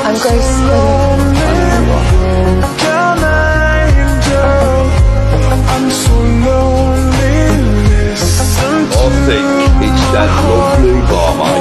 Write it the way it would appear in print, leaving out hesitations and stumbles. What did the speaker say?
I'm Grace Blinderz-yt. I think it's that lovely bar.